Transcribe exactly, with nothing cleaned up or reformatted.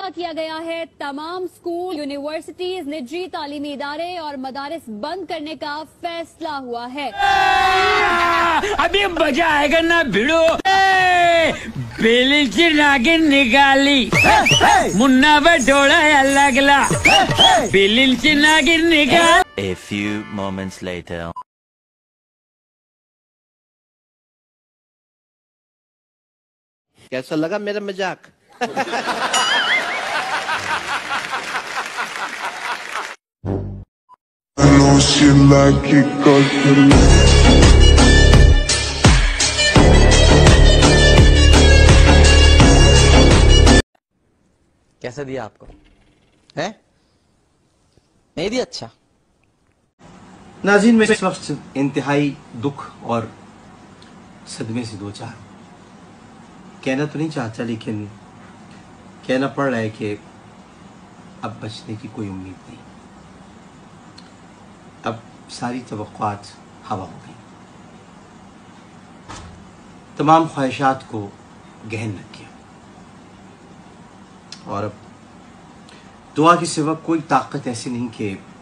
किया गया है। तमाम स्कूल, यूनिवर्सिटीज, निजी तालीमी इदारे और मदारिस बंद करने का फैसला हुआ है। अभी मजा आएगा ना भिड़ो। बिल्ली की नागिन निकाली, मुन्ना बटोड़ा लगला, बिल्ली की नागिन निकाल। A few moments later. कैसा लगा मेरा मजाक? कैसा दिया आपको? है? नहीं दिया? अच्छा। नाज़रीन, मैं इस वक्त इंतहाई दुख और सदमे से दो चार कहना तो नहीं चाहता, लेकिन कहना पड़ रहा है कि अब बचने की कोई उम्मीद नहीं। अब सारी तवक्कुआत हवा हो गई, तमाम ख्वाहिशात को गहन रख गया और अब दुआ के सिवा कोई ताकत ऐसी नहीं कि